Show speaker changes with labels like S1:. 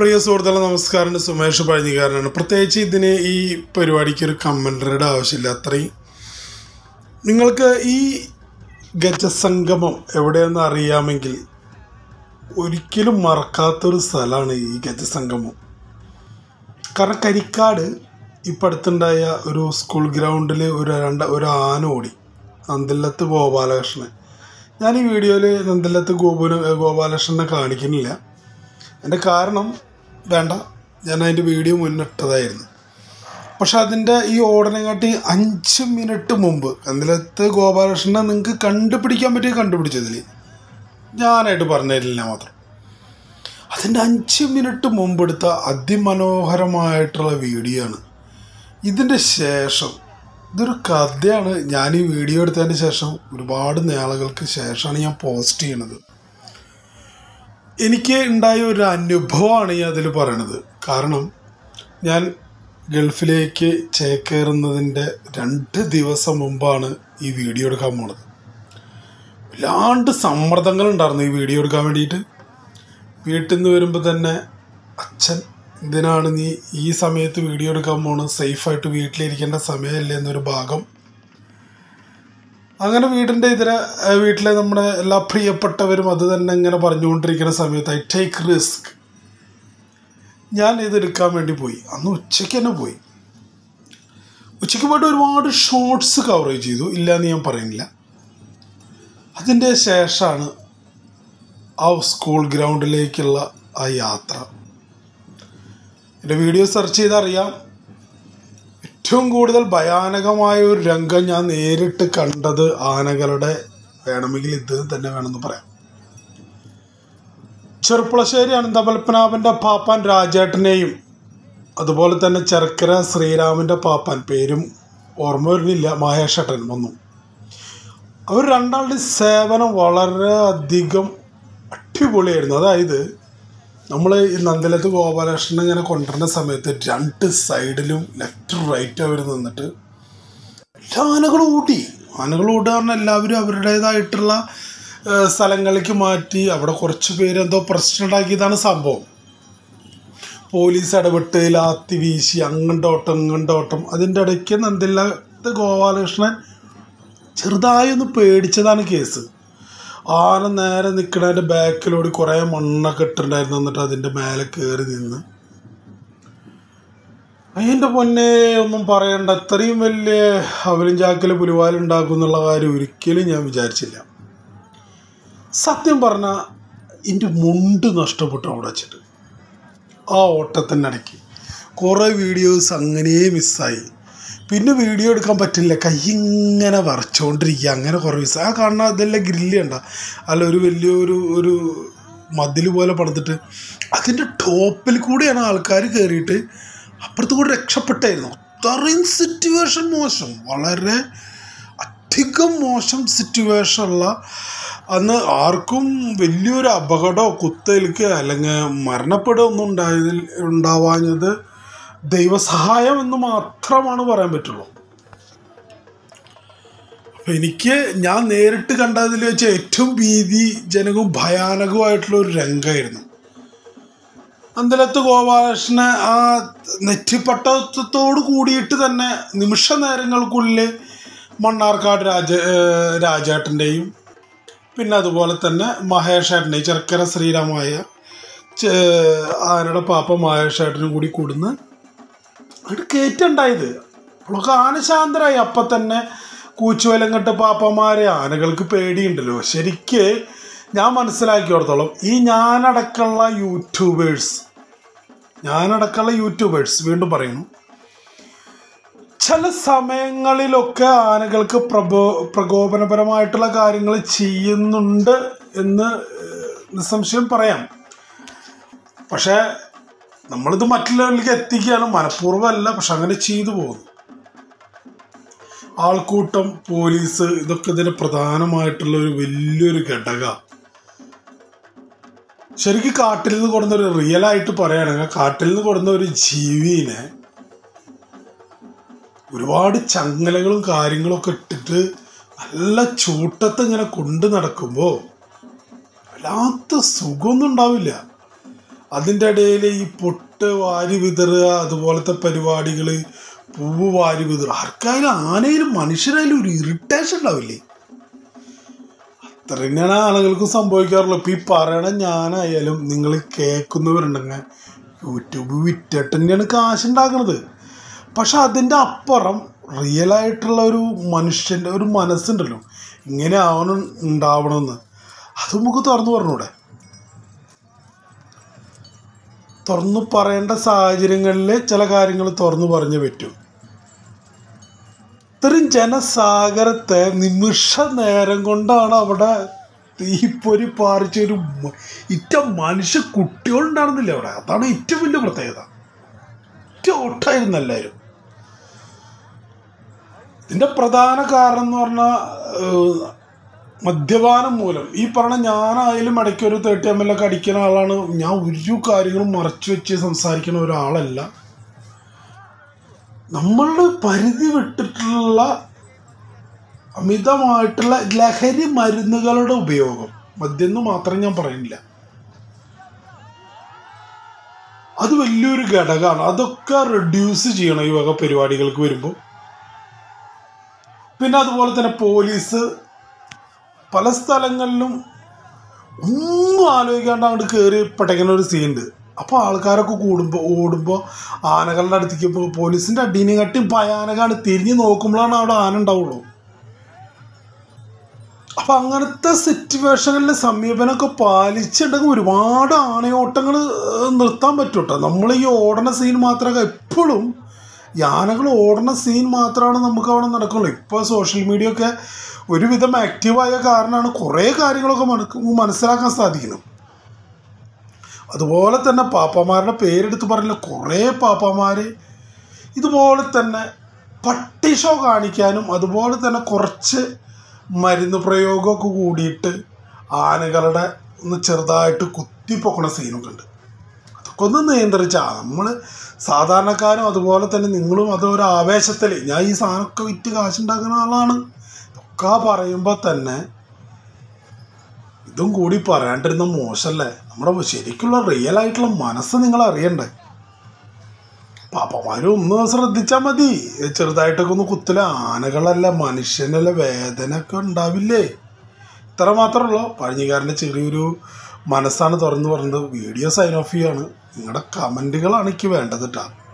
S1: പ്രിയ സുഹൃത്തുക്കളെ നമസ്കാരം. സുമേഷ് പഴഞ്ഞിക്കാരനാണ്. പ്രത്യേകിച്ച് ഇതിന് ഈ പരിപാടിക്ക് ഒരു കമൻറ്ററിയുടെ ആവശ്യമില്ല. അത്രയും നിങ്ങൾക്ക് ഈ ഗജസംഗമം എവിടെയെന്ന് അറിയാമെങ്കിൽ ഒരിക്കലും മറക്കാത്തൊരു സ്ഥലമാണ് ഈ ഗജസംഗമം. കാരണം കരിക്കാട് ഇപ്പം അടുത്തുണ്ടായ ഒരു സ്കൂൾ ഗ്രൗണ്ടിൽ ഒരു ആന ഓടി, നന്ദില്ലത്ത് ഗോപാലകൃഷ്ണൻ. ഞാൻ ഈ വീഡിയോയിൽ നന്ദില്ലത്ത് ഗോപാലകൃഷ്ണനെ കാണിക്കുന്നില്ല. എൻ്റെ കാരണം വേണ്ട, ഞാൻ അതിൻ്റെ വീഡിയോ മുന്നിട്ടതായിരുന്നു. പക്ഷെ അതിൻ്റെ ഈ ഓടനെക്കാട്ടി 5 മിനിറ്റ് മുമ്പ് നന്ദില്ലത്ത് ഗോപാലകൃഷ്ണനെ നിങ്ങൾക്ക് കണ്ടുപിടിക്കാൻ പറ്റിയ കണ്ടുപിടിച്ചതിൽ ഞാനായിട്ട് പറഞ്ഞില്ല മാത്രം. അതിൻ്റെ 5 മിനിറ്റ് മുമ്പ് എടുത്ത അതിമനോഹരമായിട്ടുള്ള വീഡിയോ ആണ്. ഇതിൻ്റെ ശേഷം ഇതൊരു കഥയാണ്. ഞാൻ ഈ വീഡിയോ എടുത്തതിന് ശേഷം ഒരുപാട് നാളുകൾക്ക് ശേഷമാണ് ഞാൻ പോസ്റ്റ് ചെയ്യണത്. എനിക്ക് ഉണ്ടായ ഒരു അനുഭവമാണ് ഈ അതിൽ പറയണത്. കാരണം ഞാൻ ഗൾഫിലേക്ക് ചേക്കേറുന്നതിൻ്റെ 2 ദിവസം മുമ്പാണ് ഈ വീഡിയോ എടുക്കാൻ പോണത്. വല്ലാണ്ട് സമ്മർദ്ദങ്ങളുണ്ടായിരുന്നു ഈ വീഡിയോ എടുക്കാൻ വേണ്ടിയിട്ട്. വീട്ടിൽ നിന്ന് വരുമ്പോൾ തന്നെ അച്ഛൻ, എന്തിനാണ് നീ ഈ സമയത്ത് വീഡിയോ എടുക്കാൻ പോകണം, സേഫായിട്ട് വീട്ടിലിരിക്കേണ്ട സമയമല്ലേ എന്നൊരു ഭാഗം. അങ്ങനെ വീട്ടിലെ നമ്മുടെ എല്ലാ പ്രിയപ്പെട്ടവരും അത് തന്നെ ഇങ്ങനെ പറഞ്ഞുകൊണ്ടിരിക്കുന്ന സമയത്ത് ഐ ടേക്ക് റിസ്ക്. ഞാൻ ഇതെടുക്കാൻ വേണ്ടി പോയി. അന്ന് ഉച്ചയ്ക്ക് തന്നെ പോയി. ഉച്ചയ്ക്ക് പോയിട്ട് ഒരുപാട് ഷോർട്സ് കവറേജ് ചെയ്തു, ഇല്ല എന്ന് ഞാൻ പറയുന്നില്ല. അതിൻ്റെ ശേഷമാണ് ആ സ്കൂൾ ഗ്രൗണ്ടിലേക്കുള്ള ആ യാത്ര. എൻ്റെ വീഡിയോ സെർച്ച് ചെയ്തറിയാം, ഏറ്റവും കൂടുതൽ ഭയാനകമായ ഒരു രംഗം ഞാൻ നേരിട്ട് കണ്ടത് ആനകളുടെ, വേണമെങ്കിൽ ഇത് തന്നെ വേണമെന്ന് പറയാം. ചെറുപ്പുളശ്ശേരി അനന്തപത്മനാഭൻ്റെ പാപ്പാൻ രാജേട്ടനെയും അതുപോലെ തന്നെ ചെറുക്കര ശ്രീരാമൻ്റെ പാപ്പാൻ, പേരും ഓർമ്മ വരുന്നില്ല, മഹേഷേട്ടൻ വന്നു. അവർ രണ്ടാളുടെ സേവനം വളരെ അധികം അടിപൊളിയായിരുന്നു. അതായത് നമ്മൾ ഈ നന്ദില്ലത്ത് ഗോപാലകൃഷ്ണൻ ഇങ്ങനെ കൊണ്ടുവരുന്ന സമയത്ത് 2 സൈഡിലും ലെഫ്റ്റ് റൈറ്റ് അവർ നിന്നിട്ട് എല്ലാ ആനകളും ഓടുക പറഞ്ഞാൽ എല്ലാവരും അവരുടേതായിട്ടുള്ള സ്ഥലങ്ങളിലേക്ക് മാറ്റി. അവിടെ കുറച്ച് പേര് എന്തോ പ്രശ്നം ഉണ്ടാക്കിയതാണ് സംഭവം. പോലീസ് ഇടപെട്ട് ലാത്തി വീശി അങ്ങോട്ടോട്ടം. അതിൻ്റെ ഇടയ്ക്ക് നന്ദില്ലത്ത് ഗോപാലകൃഷ്ണൻ ചെറുതായൊന്ന് പേടിച്ചതാണ് കേസ്. ആന നേരെ നിൽക്കണതിൻ്റെ ബാക്കിലോടി കുറേ മണ്ണൊക്കെ ഇട്ടിട്ടുണ്ടായിരുന്നു. എന്നിട്ട് അതിൻ്റെ മേലെ കയറി നിന്ന്, അതിൻ്റെ പൊന്നെ ഒന്നും പറയണ്ട, അത്രയും വലിയ അവലും ചാക്കിൽ പുലിവാലുണ്ടാക്കും എന്നുള്ള കാര്യം ഒരിക്കലും ഞാൻ വിചാരിച്ചില്ല. സത്യം പറഞ്ഞാൽ എൻ്റെ മുണ്ട് നഷ്ടപ്പെട്ടു അവിടെ വെച്ചിട്ട്. ആ ഓട്ടത്തിൻ്റെ ഇടയ്ക്ക് കുറേ വീഡിയോസ് അങ്ങനെ മിസ്സായി. പിന്നെ വീഡിയോ എടുക്കാൻ പറ്റില്ല, കൈ ഇങ്ങനെ വരച്ചുകൊണ്ടിരിക്കുക. അങ്ങനെ കുറേ ദിവസം ആ കാണുന്ന ഇതെല്ലാം ഗ്രില്ലുണ്ട, അല്ല ഒരു വലിയൊരു മതിൽ പോലെ പണിതിട്ട് അതിൻ്റെ ടോപ്പിൽ കൂടെയാണ് ആൾക്കാർ കയറിയിട്ട് അപ്പുറത്ത് കൂടെ രക്ഷപ്പെട്ടായിരുന്നു. അത്രയും സിറ്റുവേഷൻ മോശം, വളരെ അധികം മോശം സിറ്റുവേഷനുള്ള. അന്ന് ആർക്കും വലിയൊരു അപകടമോ കുത്തേൽക്ക് അല്ലെങ്കിൽ മരണപ്പെടുകയോ ഒന്നും ഉണ്ടാവാഞ്ഞത് ദൈവസഹായം എന്ന് മാത്രമാണ് പറയാൻ പറ്റുള്ളൂ. അപ്പം ഞാൻ നേരിട്ട് കണ്ടതിൽ വെച്ച് ഏറ്റവും ഭീതിജനകവും ഭയാനകവുമായിട്ടുള്ള ഒരു രംഗമായിരുന്നു. നന്ദില്ലത്ത് ഗോപാലകൃഷ്ണനെ ആ നെറ്റിപ്പട്ടത്തോട് കൂടിയിട്ട് തന്നെ നിമിഷ നേരങ്ങൾക്കുള്ളിൽ മണ്ണാർക്കാട് രാജേട്ടൻ്റെയും പിന്നെ അതുപോലെ തന്നെ മഹേഷേട്ടൻ്റെയും ചെറുക്കര ശ്രീരാമായ ആനയുടെ പാപ്പ മഹേഷേട്ടനും കൂടി കൂടുന്ന് അവിടെ കയറ്റുണ്ടായത്. അപ്പോഴൊക്കെ ആന ശാന്തരായി. അപ്പം തന്നെ കൂച്ചുവലം കെട്ട പാപ്പന്മാരെ ആനകൾക്ക് പേടിയുണ്ടല്ലോ. ശരിക്ക് ഞാൻ മനസ്സിലാക്കിയോടത്തോളം ഈ ഞാനടക്കമുള്ള യൂട്യൂബേഴ്സ് വീണ്ടും പറയുന്നു, ചില സമയങ്ങളിലൊക്കെ ആനകൾക്ക് പ്രകോപനപരമായിട്ടുള്ള കാര്യങ്ങൾ ചെയ്യുന്നുണ്ട് എന്ന് നിസ്സംശയം പറയാം. പക്ഷേ നമ്മളിത് മറ്റുള്ളവരിലേക്ക് എത്തിക്കുകയാണ്, മനഃപൂർവ്വമല്ല, പക്ഷെ അങ്ങനെ ചെയ്തു പോകുന്നു. ആൾക്കൂട്ടം, പോലീസ്, ഇതൊക്കെ ഇതിന് പ്രധാനമായിട്ടുള്ള ഒരു വലിയൊരു ഘടക. ശരിക്കും കാട്ടിൽ നിന്ന് കൊടുന്നൊരു റിയലായിട്ട് പറയുകയാണെങ്കിൽ കാട്ടിൽ നിന്ന് കൊടുന്ന ഒരു ജീവിനെ ഒരുപാട് ചങ്ങലകളും കാര്യങ്ങളൊക്കെ ഇട്ടിട്ട് നല്ല ചൂട്ടത്ത് ഇങ്ങനെ കൊണ്ട് നടക്കുമ്പോൾ വല്ലാത്ത സുഖമൊന്നും ഉണ്ടാവില്ല. അതിൻ്റെ ഇടയിൽ ഈ പൊട്ട് വാരി വിതറുക, അതുപോലത്തെ പരിപാടികൾ, പൂവ് വാരി വിതറുക. ആർക്കായാലും ആനയിലും മനുഷ്യരായാലും ഒരു ഇറിറ്റേഷൻ ഉണ്ടാവില്ലേ? അത്ര തന്നെയാണ് ആളുകൾക്ക് സംഭവിക്കാറുള്ളൂ. ഇപ്പം ഈ പറയണ ഞാനായാലും നിങ്ങൾ കേൾക്കുന്നവരുണ്ടെങ്കിൽ യൂട്യൂബ് വിറ്റിട്ട് തന്നെയാണ് കാശുണ്ടാക്കുന്നത്. പക്ഷെ അതിൻ്റെ അപ്പുറം റിയലായിട്ടുള്ള ഒരു മനുഷ്യൻ്റെ ഒരു മനസ്സുണ്ടല്ലോ, ഇങ്ങനെ ഉണ്ടാവണമെന്ന്, അത് നമുക്ക് തുറന്നു പറഞ്ഞൂടെ? തുറന്നു പറയേണ്ട സാഹചര്യങ്ങളിൽ ചില കാര്യങ്ങൾ തുറന്നു പറഞ്ഞേ പറ്റൂ. ഇത്രയും ജനസാഗരത്തെ നിമിഷ നേരം കൊണ്ടാണ് അവിടെ തീപ്പൊരി പാറിച്ചൊരു മനുഷ്യ കുട്ടികളുണ്ടായിരുന്നില്ല അവിടെ. അതാണ് ഏറ്റവും വലിയ പ്രത്യേകത. ഒട്ടായിരുന്നു എല്ലാവരും. ഇതിൻ്റെ പ്രധാന കാരണം എന്ന് പറഞ്ഞാൽ മദ്യപാനം മൂലം. ഈ പറഞ്ഞ ഞാനായാലും ഇടയ്ക്ക് ഒരു 30 ml ഒക്കെ അടിക്കുന്ന ആളാണ്. ഞാൻ ഒരു കാര്യങ്ങളും മറച്ചു വെച്ച് സംസാരിക്കുന്ന ഒരാളല്ല. നമ്മളുടെ പരിധി വിട്ടിട്ടുള്ള അമിതമായിട്ടുള്ള ലഹരി മരുന്നുകളുടെ ഉപയോഗം, മദ്യം എന്ന് മാത്രം ഞാൻ പറയുന്നില്ല, അത് വലിയൊരു ഘടകമാണ്. അതൊക്കെ റെഡ്യൂസ് ചെയ്യണം ഈ വക പരിപാടികൾക്ക് വരുമ്പോൾ. പിന്നെ അതുപോലെ തന്നെ പോലീസ് പല സ്ഥലങ്ങളിലും ഒന്നും ആലോചിക്കാണ്ട് അങ്ങോട്ട് കയറി പെട്ടയ്ക്കുന്ന ഒരു സീനുണ്ട്. അപ്പോൾ ആൾക്കാരൊക്കെ ഓടുമ്പോൾ ആനകളുടെ അടുത്തേക്ക് പോലീസിൻ്റെ അടീനെ കാട്ടിയും ഭയാനകമാണ്. തിരിഞ്ഞ് നോക്കുമ്പോഴാണ് അവിടെ ആന ഉണ്ടാവുള്ളൂ. അപ്പം അങ്ങനത്തെ സിറ്റുവേഷനിൽ സമീപനമൊക്കെ പാലിച്ചിട്ടുണ്ടെങ്കിൽ ഒരുപാട് ആനയോട്ടങ്ങൾ നിർത്താൻ പറ്റും കേട്ടോ. നമ്മൾ ഈ ഓടണ സീൻ മാത്രമേ എപ്പോഴും ആനകൾ ഓടണ സീൻ മാത്രമാണ് നമുക്ക് അവിടെ നടക്കുള്ളൂ. ഇപ്പോൾ സോഷ്യൽ മീഡിയ ഒക്കെ ഒരുവിധം ആക്റ്റീവായ കാരണമാണ് കുറേ കാര്യങ്ങളൊക്കെ മനസ്സിലാക്കാൻ സാധിക്കുന്നത്. അതുപോലെ തന്നെ പാപ്പാമാരുടെ പേരെടുത്ത് പറഞ്ഞില്ല, കുറേ പാപ്പാമാർ ഇതുപോലെ തന്നെ പട്ടി ഷോ കാണിക്കാനും അതുപോലെ തന്നെ കുറച്ച് മരുന്ന് പ്രയോഗമൊക്കെ കൂടിയിട്ട് ആനകളുടെ ഒന്ന് ചെറുതായിട്ട് കുത്തിപ്പൊക്കണ സീനൊക്കെ ഉണ്ട്. അതൊക്കെ ഒന്ന് നിയന്ത്രിച്ചാൽ നമ്മൾ സാധാരണക്കാരും അതുപോലെ തന്നെ നിങ്ങളും അതൊരു ആവേശത്തിൽ ഞാൻ ഈ സാധനമൊക്കെ വിറ്റ് കാശുണ്ടാക്കുന്ന ആളാണ് ഒക്കെ പറയുമ്പോൾ തന്നെ ഇതും കൂടി പറയാണ്ടിരുന്ന മോശമല്ലേ? നമ്മുടെ ശരിക്കുള്ള റിയൽ ആയിട്ടുള്ള മനസ്സ് നിങ്ങൾ അറിയണ്ടേ? പാപ്പമാരും ഒന്ന് ശ്രദ്ധിച്ചാൽ മതി. ചെറുതായിട്ടൊക്കെ ഒന്ന് കുത്തല, ആനകളല്ല മനുഷ്യനല്ല വേദനയൊക്കെ ഉണ്ടാവില്ലേ? ഇത്ര മാത്രമല്ലോ. പഴഞ്ഞിക്കാരൻ്റെ ചെറിയൊരു മനസ്സാണ് തുറന്നു പറഞ്ഞത്. വീഡിയോ സൈൻ ഓഫ് ചെയ്യാണ്. നിങ്ങളുടെ കമൻറ്റുകളാണ് എനിക്ക് വേണ്ടത് കേട്ടോ.